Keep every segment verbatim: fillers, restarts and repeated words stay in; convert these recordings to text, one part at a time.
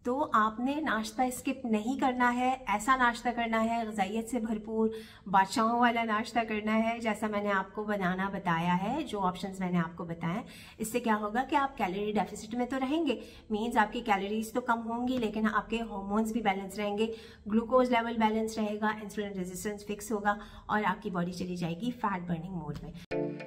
तो आपने नाश्ता स्किप नहीं करना है। ऐसा नाश्ता करना है, ग़िज़ाइयत से भरपूर बादशाहों वाला नाश्ता करना है, जैसा मैंने आपको बनाना बताया है, जो ऑप्शंस मैंने आपको बताए। इससे क्या होगा कि आप कैलोरी डेफिसिट में तो रहेंगे, मीन्स आपकी कैलोरीज तो कम होंगी, लेकिन आपके हार्मोन्स भी बैलेंस रहेंगे, ग्लूकोज लेवल बैलेंस रहेगा, इंसुलिन रेजिस्टेंस फिक्स होगा और आपकी बॉडी चली जाएगी फैट बर्निंग मोड में।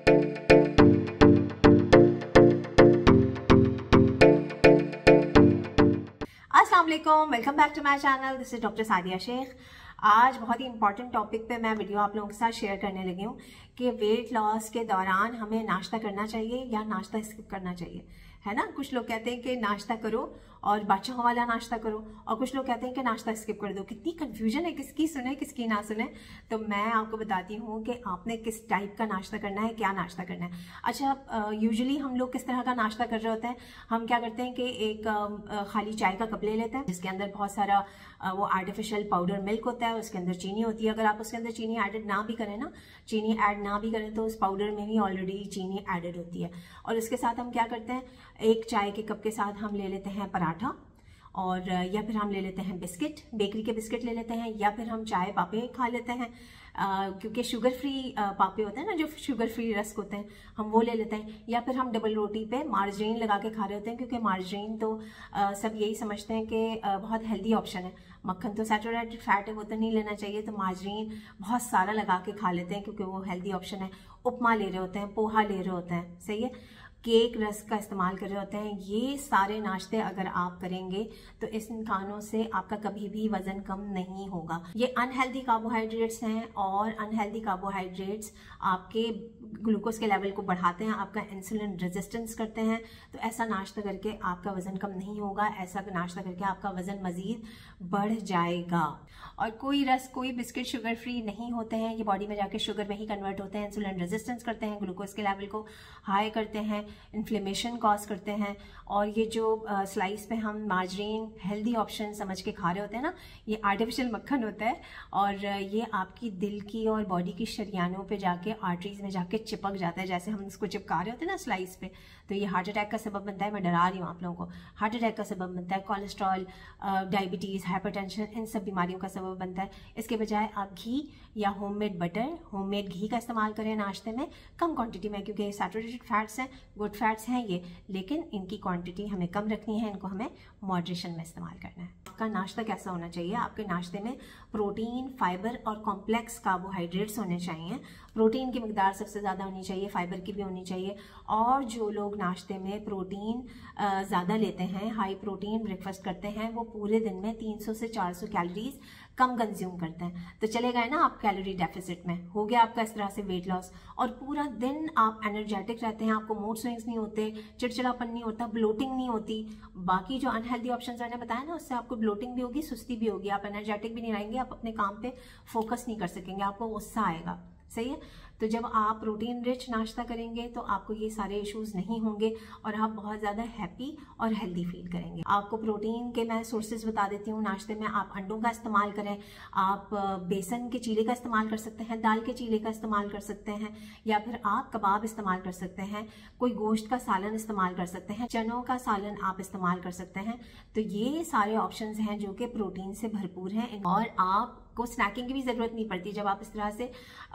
अस्सलाम वालेकुम, welcome back to my channel. This is doctor Sadia Shaikh. आज बहुत ही इंपॉर्टेंट टॉपिक पे मैं वीडियो आप लोगों के साथ शेयर करने लगी हूँ कि वेट लॉस के दौरान हमें नाश्ता करना चाहिए या नाश्ता स्किप करना चाहिए, है ना। कुछ लोग कहते हैं कि नाश्ता करो और बादशाहों वाला नाश्ता करो, और कुछ लोग कहते हैं कि नाश्ता स्किप कर दो। कितनी कंफ्यूजन है, किसकी सुने किसकी ना सुने। तो मैं आपको बताती हूँ कि आपने किस टाइप का नाश्ता करना है, क्या नाश्ता करना है। अच्छा, यूजुअली हम लोग किस तरह का नाश्ता कर रहे होते हैं, हम क्या करते हैं कि एक आ, खाली चाय का कप ले लेते हैं जिसके अंदर बहुत सारा आ, वो आर्टिफिशियल पाउडर मिल्क होता है, उसके अंदर चीनी होती है। अगर आप उसके अंदर चीनी एडेड ना भी करें ना चीनी ऐड ना भी करें तो उस पाउडर में भी ऑलरेडी चीनी एडेड होती है। और इसके साथ हम क्या करते हैं, एक चाय के कप के साथ हम ले लेते हैं पराठा, और या फिर हम ले लेते हैं बिस्किट, बेकरी के बिस्किट ले लेते हैं, या फिर हम चाय पापे खा लेते हैं, आ, क्योंकि शुगर फ्री पापे होते हैं ना, जो शुगर फ्री रस्क होते हैं, हम वो ले लेते हैं। या फिर हम डबल रोटी पे मार्जरीन लगा के खा रहे होते हैं, क्योंकि मार्जरीन तो आ, सब यही समझते हैं कि आ, बहुत हेल्दी ऑप्शन है। मक्खन तो सैचुरेटेड फैट है, वो तो नहीं लेना चाहिए, तो मार्जरीन बहुत सारा लगा के खा लेते हैं क्योंकि वो हेल्दी ऑप्शन है। उपमा ले रहे होते हैं, पोहा ले रहे होते हैं, सही है, केक रस्क का इस्तेमाल कर रहे होते हैं। ये सारे नाश्ते अगर आप करेंगे तो इस खानों से आपका कभी भी वजन कम नहीं होगा। ये अनहेल्दी कार्बोहाइड्रेट्स हैं, और अनहेल्दी कार्बोहाइड्रेट्स आपके ग्लूकोज के लेवल को बढ़ाते हैं, आपका इंसुलिन रेजिस्टेंस करते हैं। तो ऐसा नाश्ता करके आपका वजन कम नहीं होगा, ऐसा नाश्ता करके आपका वजन मजीद बढ़ जाएगा। और कोई रस्क, कोई बिस्किट शुगर फ्री नहीं होते हैं, ये बॉडी में जाके शुगर में ही कन्वर्ट होते हैं, इंसुलिन रेजिस्टेंस करते हैं, ग्लूकोज के लेवल को हाई करते हैं, इन्फ्लेमेशन कॉज करते हैं। और ये जो स्लाइस पे हम मार्जरीन हेल्दी ऑप्शन समझ के खा रहे होते हैं ना, ये आर्टिफिशियल मक्खन होता है, और ये आपकी दिल की और बॉडी की शरियानों पे जाके आर्टरीज में जाके चिपक जाता है, जैसे हम इसको चिपका रहे होते हैं ना स्लाइस पे। तो ये हार्ट अटैक का सबब बनता है। मैं डरा रही हूँ आप लोगों को, हार्ट अटैक का सबब बनता है, कोलेस्ट्रॉल, डायबिटीज़, हाइपरटेंशन, इन सब बीमारियों का सबब बनता है। इसके बजाय आप घी या होममेड बटर, होममेड घी का इस्तेमाल करें नाश्ते में, कम क्वांटिटी में, क्योंकि सैचुरेटेड फैट्स हैं, गुड फैट्स हैं ये, लेकिन इनकी क्वांटिटी हमें कम रखनी है, इनको हमें मॉडरेशन में इस्तेमाल करना है। आपका नाश्ता कैसा होना चाहिए, आपके नाश्ते में प्रोटीन, फाइबर और कॉम्प्लेक्स कार्बोहाइड्रेट्स होने चाहिए। प्रोटीन की मिकदार सबसे ज़्यादा होनी चाहिए, फाइबर की भी होनी चाहिए। और जो लोग नाश्ते में प्रोटीन ज़्यादा लेते हैं, हाई प्रोटीन ब्रेकफास्ट करते हैं, वो पूरे दिन में तीन सौ से चार सौ कैलोरीज कम कंज्यूम करते हैं। तो चले गए ना आप कैलोरी डेफिसिट में, हो गया आपका इस तरह से वेट लॉस, और पूरा दिन आप एनर्जेटिक रहते हैं, आपको मूड स्विंग्स नहीं होते, चिड़चिड़ापन नहीं होता, ब्लोटिंग नहीं होती। बाकी जो अनहेल्दी ऑप्शंस मैंने बताया ना, उससे आपको ब्लोटिंग भी होगी, सुस्ती भी होगी, आप एनर्जेटिक भी नहीं रहेंगे, आप अपने काम पे फोकस नहीं कर सकेंगे, आपको गुस्सा आएगा, सही है। तो जब आप प्रोटीन रिच नाश्ता करेंगे तो आपको ये सारे इश्यूज नहीं होंगे, और आप बहुत ज़्यादा हैप्पी और हेल्दी फील करेंगे। आपको प्रोटीन के मैं सोर्सेज बता देती हूँ नाश्ते में। आप अंडों का इस्तेमाल करें, आप बेसन के चीले का इस्तेमाल कर सकते हैं, दाल के चीले का इस्तेमाल कर सकते हैं, या फिर आप कबाब इस्तेमाल कर सकते हैं, कोई गोश्त का सालन इस्तेमाल कर सकते हैं, चनों का सालन आप इस्तेमाल कर सकते हैं। तो ये सारे ऑप्शंस हैं जो कि प्रोटीन से भरपूर हैं, और आप को स्नैकिंग की भी ज़रूरत नहीं पड़ती। जब आप इस तरह से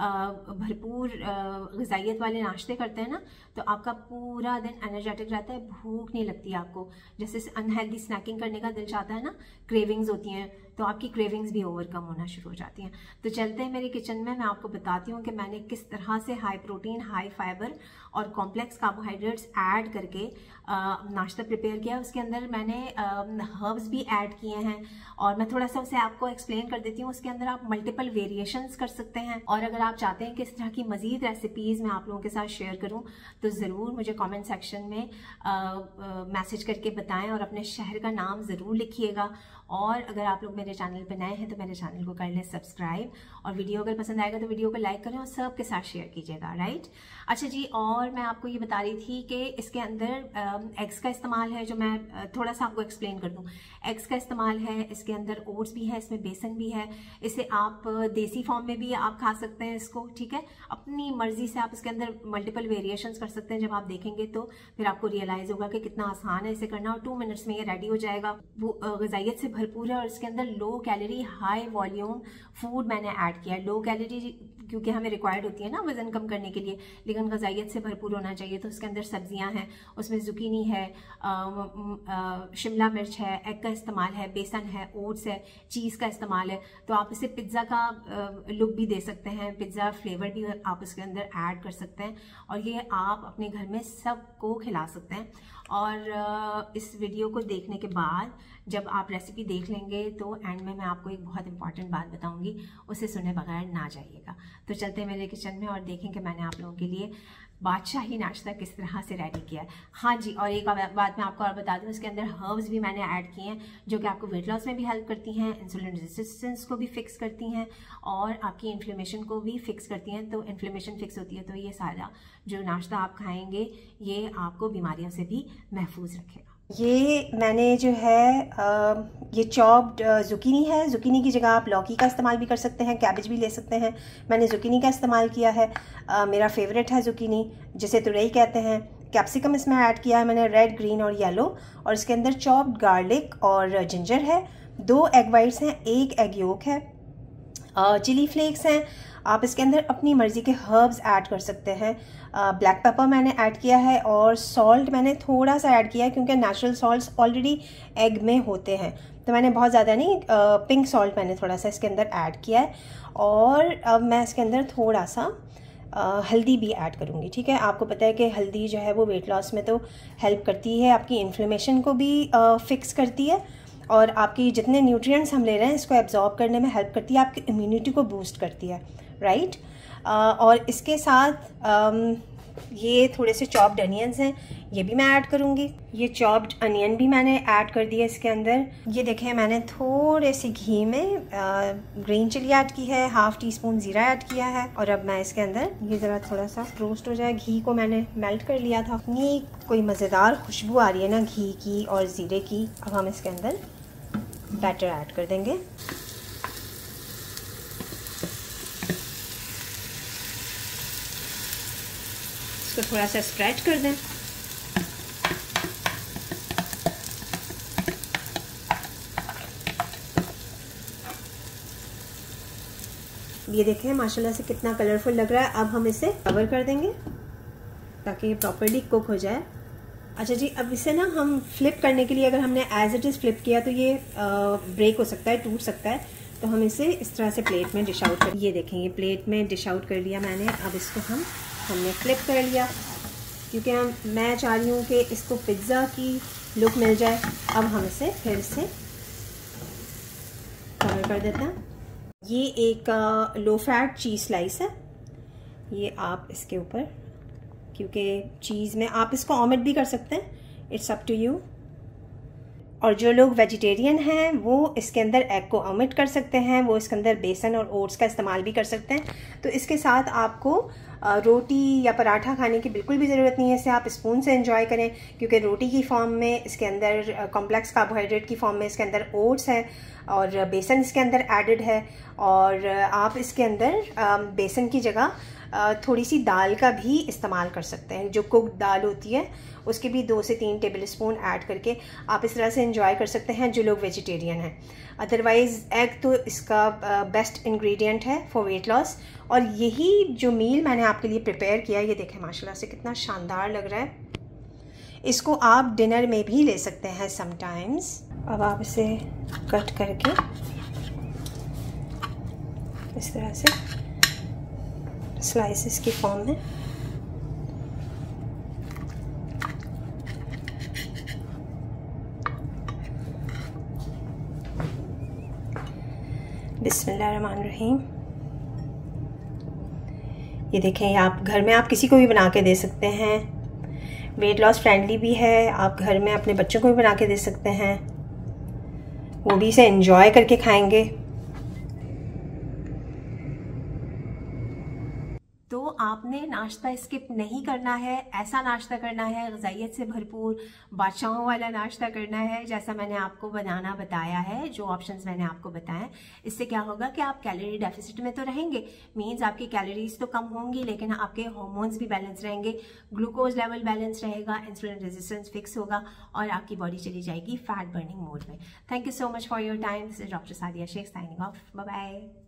भरपूर ग़िज़ाइयत वाले नाश्ते करते हैं ना, तो आपका पूरा दिन एनर्जेटिक रहता है, भूख नहीं लगती आपको। जैसे अनहेल्दी स्नैकिंग करने का दिल चाहता है ना, क्रेविंग्स होती हैं, तो आपकी क्रेविंग्स भी ओवरकम होना शुरू हो जाती हैं। तो चलते हैं मेरे किचन में, मैं आपको बताती हूँ कि मैंने किस तरह से हाई प्रोटीन, हाई फाइबर और कॉम्प्लेक्स कार्बोहाइड्रेट्स ऐड करके नाश्ता प्रिपेयर किया। उसके अंदर मैंने हर्ब्स भी ऐड किए हैं, और मैं थोड़ा सा उसे आपको एक्सप्लेन कर देती हूँ। उसके अंदर आप मल्टीपल वेरिएशंस कर सकते हैं, और अगर आप चाहते हैं कि इस तरह की मजीद रेसिपीज़ मैं आप लोगों के साथ शेयर करूँ तो ज़रूर मुझे कमेंट सेक्शन में मैसेज करके बताएं, और अपने शहर का नाम ज़रूर लिखिएगा। और अगर आप लोग मेरे चैनल पे नए हैं तो मेरे चैनल को कर लें सब्सक्राइब, और वीडियो अगर पसंद आएगा तो वीडियो को लाइक करें और सबके साथ शेयर कीजिएगा, राइट। अच्छा जी, और मैं आपको ये बता रही थी कि इसके अंदर एग्स का इस्तेमाल है, जो मैं थोड़ा सा आपको एक्सप्लेन कर दूँ। एग्स का इस्तेमाल है, इसके अंदर ओट्स भी है, इसमें बेसन भी है। इसे आप देसी फॉर्म में भी आप खा सकते हैं इसको, ठीक है। अपनी मर्जी से आप इसके अंदर मल्टीपल वेरिएशंस कर सकते हैं। जब आप देखेंगे तो फिर आपको रियलाइज होगा कि कितना आसान है इसे करना, और टू मिनट्स में ये रेडी हो जाएगा। वो ग़िज़ाइयत से भरपूर है और इसके अंदर low calorie high volume food मैंने ऐड किया है। लो कैलोरी क्योंकि हमें रिक्वायर्ड होती है ना वज़न कम करने के लिए, लेकिन ग़िज़ाइयत से भरपूर होना चाहिए। तो इसके अंदर सब्जियां हैं, उसमें जुकीनी है, शिमला मिर्च है, एग का इस्तेमाल है, बेसन है, ओट्स है, चीज़ का इस्तेमाल है। तो आप इसे पिज़्ज़ा का लुक भी दे सकते हैं, पिज़्ज़ा फ्लेवर भी आप इसके अंदर ऐड कर सकते हैं, और ये आप अपने घर में सबको खिला सकते हैं। और इस वीडियो को देखने के बाद जब आप रेसिपी देख लेंगे तो एंड में मैं आपको एक बहुत इंपॉर्टेंट बात बताऊंगी, उसे सुने बगैर ना जाइएगा। तो चलते हैं मेरे किचन में और देखें कि मैंने आप लोगों के लिए बादशाही नाश्ता किस तरह से रेडी किया है। हाँ जी, और एक बात मैं आपको और बता दूं, इसके अंदर हर्ब्स भी मैंने ऐड किए हैं जो कि आपको वेट लॉस में भी हेल्प करती हैं, इंसुलिन रेजिस्टेंस को भी फिक्स करती हैं, और आपकी इन्फ्लेमेशन को भी फिक्स करती हैं। तो इन्फ्लेमेशन फिक्स होती है तो ये सारा जो नाश्ता आप खाएंगे ये आपको बीमारियों से भी महफूज रखेगा। ये मैंने जो है आ, ये चॉप्ड जुकीनी है। जुकीनी की जगह आप लौकी का इस्तेमाल भी कर सकते हैं, कैबेज भी ले सकते हैं। मैंने जुकीनी का इस्तेमाल किया है, आ, मेरा फेवरेट है जुकीनी, जिसे तुरई कहते हैं। कैप्सिकम इसमें ऐड किया है मैंने, रेड, ग्रीन और येलो, और इसके अंदर चॉप्ड गार्लिक और जिंजर है। दो एग वाइट्स हैं, एक एग योक है, चिली फ्लेक्स हैं। आप इसके अंदर अपनी मर्ज़ी के हर्ब्स ऐड कर सकते हैं। ब्लैक पेपर मैंने ऐड किया है, और सॉल्ट मैंने थोड़ा सा ऐड किया है क्योंकि नेचुरल सॉल्ट्स ऑलरेडी एग में होते हैं, तो मैंने बहुत ज़्यादा नहीं, पिंक सॉल्ट मैंने थोड़ा सा इसके अंदर ऐड किया है। और अब मैं इसके अंदर थोड़ा सा आ, हल्दी भी ऐड करूँगी, ठीक है। आपको पता है कि हल्दी जो है वो वेट लॉस में तो हेल्प करती है, आपकी इन्फ्लेमेशन को भी आ, फिक्स करती है, और आपकी जितने न्यूट्रिएंट्स हम ले रहे हैं इसको एब्जॉर्ब करने में हेल्प करती है, आपकी इम्यूनिटी को बूस्ट करती है, राइट। और इसके साथ आम, ये थोड़े से चॉप्ड अनियंस हैं, ये भी मैं ऐड करूँगी। ये चॉप्ड अनियन भी मैंने ऐड कर दिया इसके अंदर। ये देखें, मैंने थोड़े से घी में ग्रीन चिली ऐड की है, हाफ़ टी स्पून ज़ीरा ऐड किया है, और अब मैं इसके अंदर ये ज़रा थोड़ा सा रोस्ट हो जाए, घी को मैंने मेल्ट कर लिया था। इतनी कोई मज़ेदार खुशबू आ रही है ना घी की और ज़ीरे की। अब हम इसके अंदर बैटर ऐड कर देंगे। इसको थोड़ा सा स्प्रेड कर दें। ये देखें माशाल्लाह से कितना कलरफुल लग रहा है। अब हम इसे कवर कर देंगे ताकि ये प्रॉपर्ली कुक हो जाए। अच्छा जी, अब इसे ना हम फ्लिप करने के लिए, अगर हमने एज इट इज़ फ्लिप किया तो ये ब्रेक हो सकता है, टूट सकता है, तो हम इसे इस तरह से प्लेट में डिश आउट कर, ये देखें ये प्लेट में डिश आउट कर लिया मैंने। अब इसको हम हमने फ्लिप कर लिया क्योंकि हम मैं चाह रही हूँ कि इसको पिज़्ज़ा की लुक मिल जाए। अब हम इसे फिर से कवर कर देते हैं। ये एक लो फैट चीज़ स्लाइस है, ये आप इसके ऊपर, क्योंकि चीज़ में आप इसको ऑमलेट भी कर सकते हैं, इट्स अप टू यू। और जो लोग वेजिटेरियन हैं वो इसके अंदर एग को ऑमलेट कर सकते हैं, वो इसके अंदर बेसन और ओट्स का इस्तेमाल भी कर सकते हैं। तो इसके साथ आपको रोटी या पराठा खाने की बिल्कुल भी ज़रूरत नहीं है, इसे आप स्पून से एंजॉय करें, क्योंकि रोटी की फॉर्म में इसके अंदर कॉम्प्लेक्स कार्बोहाइड्रेट की फॉर्म में इसके अंदर ओट्स है और बेसन इसके अंदर एडेड है। और आप इसके अंदर बेसन की जगह थोड़ी सी दाल का भी इस्तेमाल कर सकते हैं, जो कुकड दाल होती है उसके भी दो से तीन टेबल स्पून ऐड करके आप इस तरह से एंजॉय कर सकते हैं जो लोग वेजिटेरियन हैं। अदरवाइज़ एग तो इसका बेस्ट इंग्रेडिएंट है फॉर वेट लॉस। और यही जो मील मैंने आपके लिए प्रिपेयर किया, ये देखें माशाल्लाह से कितना शानदार लग रहा है। इसको आप डिनर में भी ले सकते हैं समटाइम्स। अब आप इसे कट करके इस तरह से स्लाइसेस की फॉर्म में बिस्मिल्लाहिर्रहमानिर्रहीम। ये देखें, आप घर में आप किसी को भी बना के दे सकते हैं, वेट लॉस फ्रेंडली भी है, आप घर में अपने बच्चों को भी बना के दे सकते हैं। वो भी इसे एंजॉय करके खाएंगे। तो आपने नाश्ता स्किप नहीं करना है, ऐसा नाश्ता करना है ग़िज़ाइयत से भरपूर, बादशाहों वाला नाश्ता करना है जैसा मैंने आपको बनाना बताया है, जो ऑप्शंस मैंने आपको बताए। इससे क्या होगा कि आप कैलोरी डेफिसिट में तो रहेंगे, मींस आपकी कैलोरीज तो कम होंगी लेकिन आपके हार्मोन्स भी बैलेंस रहेंगे, ग्लूकोज लेवल बैलेंस रहेगा, इंसुलिन रेजिस्टेंस फिक्स होगा और आपकी बॉडी चली जाएगी फैट बर्निंग मोड में। Thank you so much for your time. This is doctor Sadia Shaikh signing off. Bye bye.